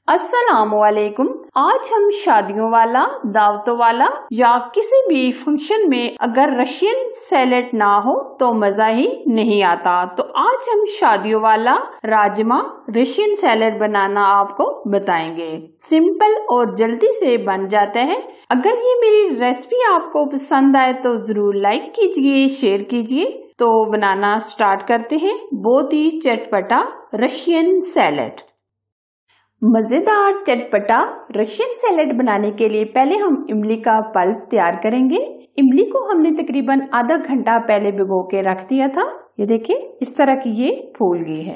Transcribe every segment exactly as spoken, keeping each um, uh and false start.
अस्सलामुअलैकुम। आज हम शादियों वाला, दावतों वाला या किसी भी फंक्शन में अगर रशियन सैलेड ना हो तो मजा ही नहीं आता। तो आज हम शादियों वाला राजमा रशियन सैलेड बनाना आपको बताएंगे। सिंपल और जल्दी से बन जाता है। अगर ये मेरी रेसिपी आपको पसंद आए तो जरूर लाइक कीजिए, शेयर कीजिए। तो बनाना स्टार्ट करते हैं बहुत ही चटपटा रशियन सैलेड। मजेदार चटपटा रशियन सैलेड बनाने के लिए पहले हम इमली का पल्प तैयार करेंगे। इमली को हमने तकरीबन आधा घंटा पहले भिगो के रख दिया था। ये देखिए इस तरह की ये फूल गई है।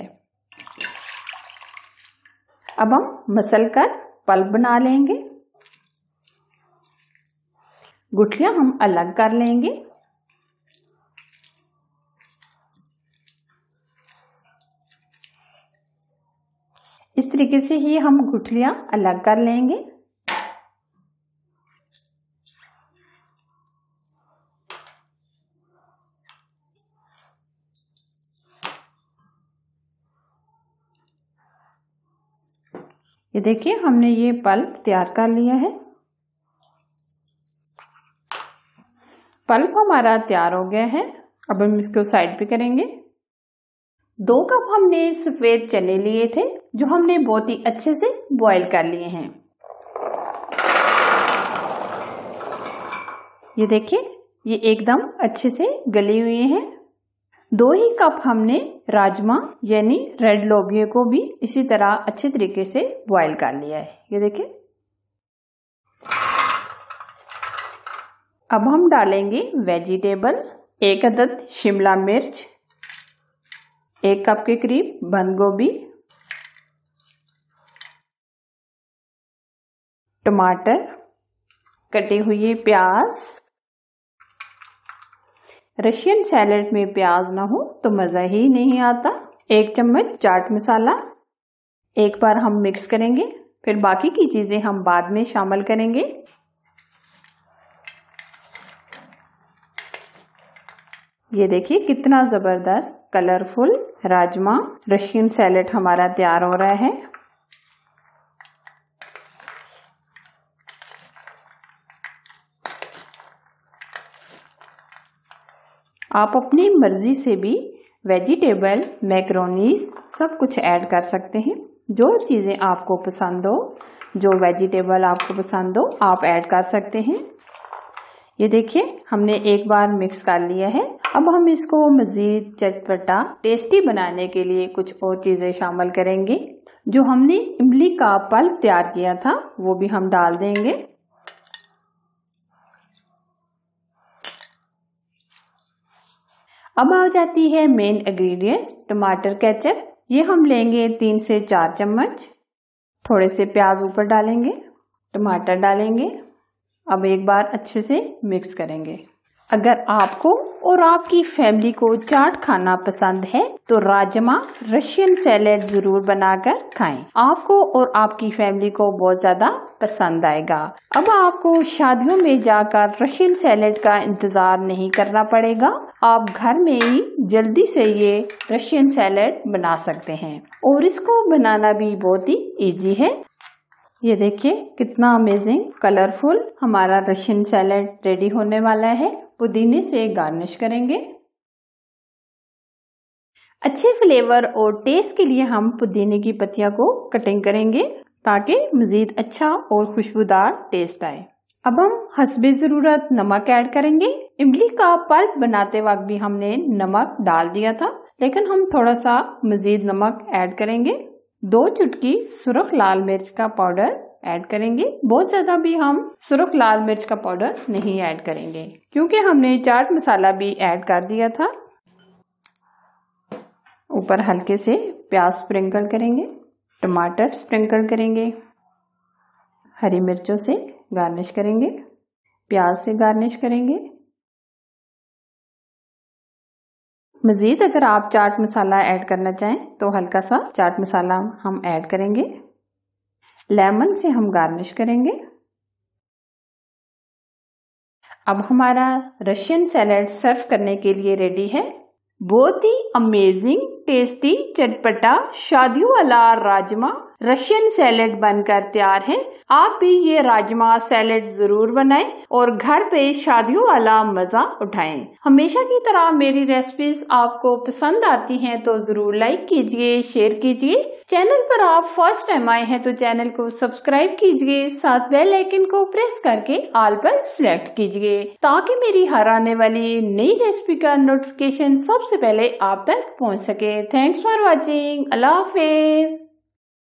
अब हम मसल कर पल्प बना लेंगे। गुठलियां हम अलग कर लेंगे। इस तरीके से ही हम गुठलियां अलग कर लेंगे। ये देखिए हमने ये पल्प तैयार कर लिया है। पल्प हमारा तैयार हो गया है। अब हम इसको साइड पे करेंगे। दो कप हमने सफेद चने लिए थे जो हमने बहुत ही अच्छे से बॉईल कर लिए हैं। ये देखिए ये एकदम अच्छे से गले हुए हैं। दो ही कप हमने राजमा यानी रेड लोबिया को भी इसी तरह अच्छे तरीके से बॉईल कर लिया है। ये देखिए अब हम डालेंगे वेजिटेबल। एक अदद शिमला मिर्च, एक कप के करीब बंद गोभी, टमाटर, कटे हुए प्याज। रशियन सैलेड में प्याज ना हो तो मजा ही नहीं आता। एक चम्मच चाट मसाला। एक बार हम मिक्स करेंगे, फिर बाकी की चीजें हम बाद में शामिल करेंगे। ये देखिए कितना जबरदस्त कलरफुल राजमा रशियन सैलेड हमारा तैयार हो रहा है। आप अपनी मर्जी से भी वेजिटेबल, मैक्रोनीज सब कुछ ऐड कर सकते हैं। जो चीजें आपको पसंद हो, जो वेजिटेबल आपको पसंद हो आप ऐड कर सकते हैं। ये देखिए हमने एक बार मिक्स कर लिया है। अब हम इसको मजीद चटपटा टेस्टी बनाने के लिए कुछ और चीजें शामिल करेंगे। जो हमने इमली का पल्प तैयार किया था वो भी हम डाल देंगे। अब आ जाती है मेन इंग्रेडिएंट्स, टमाटर केचप। ये हम लेंगे तीन से चार चम्मच। थोड़े से प्याज ऊपर डालेंगे, टमाटर डालेंगे। अब एक बार अच्छे से मिक्स करेंगे। अगर आपको और आपकी फैमिली को चाट खाना पसंद है तो राजमा रशियन सैलेड जरूर बनाकर खाएं। आपको और आपकी फैमिली को बहुत ज्यादा पसंद आएगा। अब आपको शादियों में जाकर रशियन सैलेड का इंतजार नहीं करना पड़ेगा। आप घर में ही जल्दी से ये रशियन सैलेड बना सकते हैं और इसको बनाना भी बहुत ही इजी है। ये देखिए कितना अमेजिंग कलरफुल हमारा रशियन सैलेड रेडी होने वाला है। पुदीने से गार्निश करेंगे। अच्छे फ्लेवर और टेस्ट के लिए हम पुदीने की पत्तियां को कटिंग करेंगे ताकि मजीद अच्छा और खुशबूदार टेस्ट आए। अब हम हस्बे जरूरत नमक ऐड करेंगे। इमली का पल्प बनाते वक्त भी हमने नमक डाल दिया था, लेकिन हम थोड़ा सा मजीद नमक ऐड करेंगे। दो चुटकी सुरख लाल मिर्च का पाउडर ऐड करेंगे। बहुत ज्यादा भी हम सुरख लाल मिर्च का पाउडर नहीं ऐड करेंगे क्योंकि हमने चाट मसाला भी ऐड कर दिया था। ऊपर हल्के से प्याज स्प्रिंकल करेंगे, टमाटर स्प्रिंकल करेंगे, हरी मिर्चों से गार्निश करेंगे, प्याज से गार्निश करेंगे। मजीद अगर आप चाट मसाला ऐड करना चाहें तो हल्का सा चाट मसाला हम ऐड करेंगे। लेमन से हम गार्निश करेंगे। अब हमारा रशियन सैलेड सर्व करने के लिए रेडी है। बहुत ही अमेजिंग टेस्टी चटपटा शादियों वाला राजमा रशियन सैलेड बनकर तैयार है। आप भी ये राजमा सैलेड जरूर बनाएं और घर पे शादियों वाला मजा उठाएं। हमेशा की तरह मेरी रेसिपीज आपको पसंद आती हैं तो जरूर लाइक कीजिए, शेयर कीजिए। चैनल पर आप फर्स्ट टाइम आए हैं तो चैनल को सब्सक्राइब कीजिए, साथ बेल आइकन को प्रेस करके ऑल पर सिलेक्ट कीजिए ताकि मेरी हर आने वाली नई रेसिपी का नोटिफिकेशन सबसे पहले आप तक पहुंच सके। Thanks for watching. अल्लाह हाफिज।